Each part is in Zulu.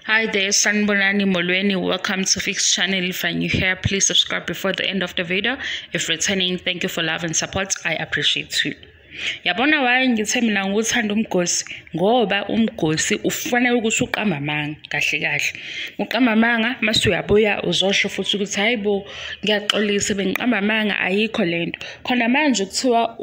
Hi there, Sanbonani Molweni. Welcome to Fix channel. If you're new here, please subscribe before the end of the video. If returning, thank you for love and support. I appreciate you. Yabona why ngithe mina ngikuthanda umgosi ngoba umgosi ufanele ukuthi uqamba amanga kahle kahle. Uqamba amanga mase uyabuya uzosho futhi ukuthi hayibo ngiyaxolisa bengiqamba amanga ayikho lento. Khona manje kuthiwa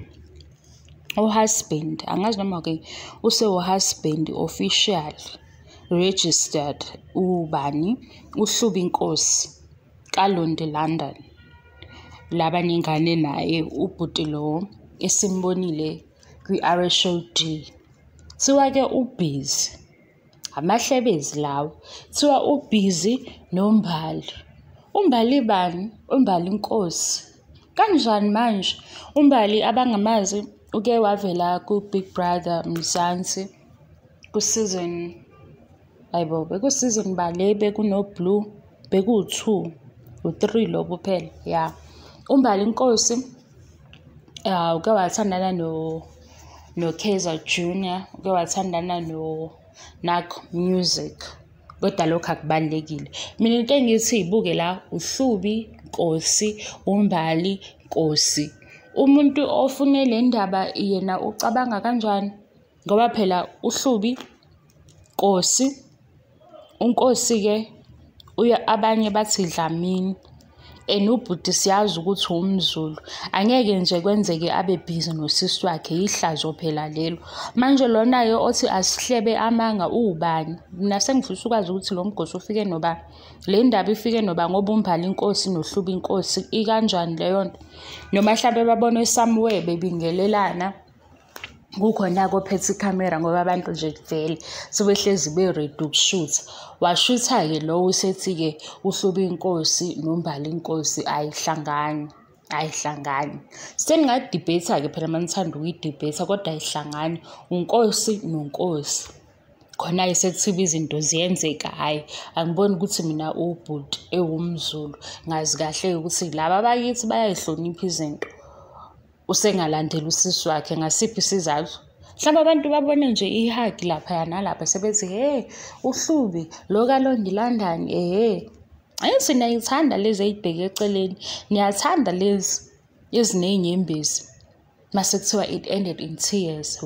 husband angazi noma ke use husband official registered ubani uhluba inkosi kaLondie London laba ningane naye ubhuti lo esimbonile kwi-RSOD thiwa ke ubhizi amahlebezi lawo thiwa ubhizi noMbali. uMbali bani? uMbali inkosi. Kanjani manje uMbali abangamazi uke wavela ku Big Brother Mzansi ku season ayibo beku-season bale bekuno-blue beku-2 u-3 lo kuphela ya uMbali inkosi uke wathandana no Kaizer Junior uke wathandana no Nak Music kodwa lokho akubalekile. Mina into engithi ibuke la uHlubi Nkosi uMbali Nkosi. Umuntu ofune le ndaba yena ucabanga kanjani ngoba phela uHlubi Nkosi unkosi ke uya abanye bathi Dlamini ubhuti siyazi ukuthi umZulu angeke nje kwenzeke abe busy nosisi wakhe ihlazo phela lelo. Manje lona yo othi asihlebe amanga ubani? Mina sengifisa ukwazi ukuthi lo mgosi ufike noba le ndaba ifike noba ngoba uMbali inkosi noHlubi inkosi ikanjani leyo nto noma mhlawumbe babone somewhere bebingelelana kukhona kophethe icamera ngoba abantu nje vele sebehlezi be-ready ukushoot. Washutha ke lo usethi ke uHlubi inkosi noMbali inkosi ayihlangani. Seningadebate ke phela manithanda ukuyidebate kodwa ayihlangani unkosi nonkosi. Khona isethiba izinto ziyenzeka hayi angiboni ukuthi mina ubhuti ewumZulu ngazi kahle ukuthi laba bakithi bayayihlonipha izinto. Usengalandela usisi wakhe ngasiphi isizathu mhlawumbe abantu babone nje ihagi lapha nalapha sebethi hey uHlubi lo kaLondie London ayithi niyayithanda lezi eyibheke eceleni niyathanda lezi ezinenyembezi mase kuthiwa it ended in tears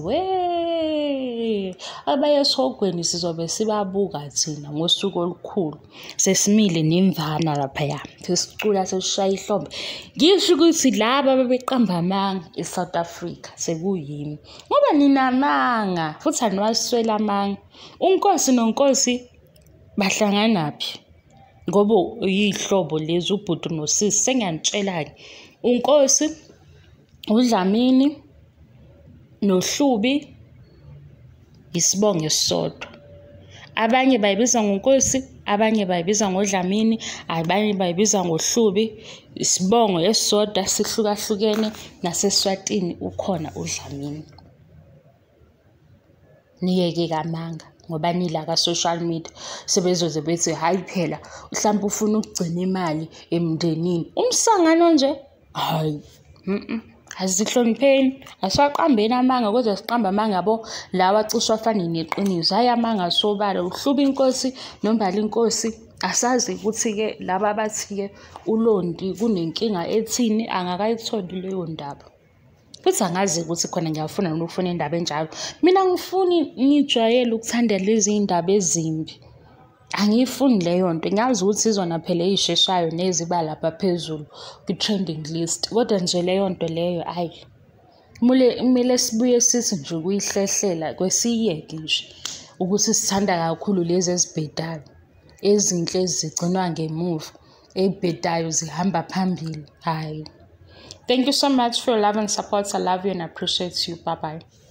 abayesogweni sizobe sibabuka thina ngosuku olukhulu sesimile nemvana lapha sesicula sesishaya ihlombe ngisho ukuthi laba bebeqamba amanga eSouth Africa sekuyimi ngoba ninamanga futhi aniwaswela amanga. Unkosi nonkosi bahlanganaphi ngoba uyihlobo lezi ubhuti nosisi sengiyanitshela ke unkosi uDlamini noHlubi isibongo esisodwa. Abanye bayibiza ngonkosi, abanye bayibiza ngoDlamini, abanye bayibiza ngoHlubi. Isibongo esisodwa sihlukahlukene naseSwatini ukhona uDlamini. Niyeke kamanga ngoba nila ka social media sebezoze bethi hayi phela mhlawumbe ufuna ukugcina imali emndenini. Umsangano nje hayi asihlonipheni asiqambeni amanga kodwa siqamba amanga yabo lawa acisha afane neqiniso. Hayi amanga sobala uHlubi inkosi noMbali inkosi asazi ukuthi ke laba bathi ke uLondie kunenkinga ethini angakayitholi leyo ndaba. Futhi angazi ukuthi khona ngiyafuna nokufuna indaba enjalo. Mina ngifuni ngijwayele ukuthanda lezi indaba ezimbi. Angiyifuni leyo nto. Ngiyazi ukuthi izona phela ezisheshayo neziba lapha phezulu kwi-trending list. Kodwa nje leyo nto leyo hayi. Kumele sibuye sithi nje ukuyihlehlela kwesiyeke nje ukuthi sithanda kakhulu lezi ezibhedayo. Ezinhle ezigcinwa ngemuva. Ezibhedayo zihamba phambili. Hayi. Thank you so much for your love and support. I love you and I appreciate you. Bye bye.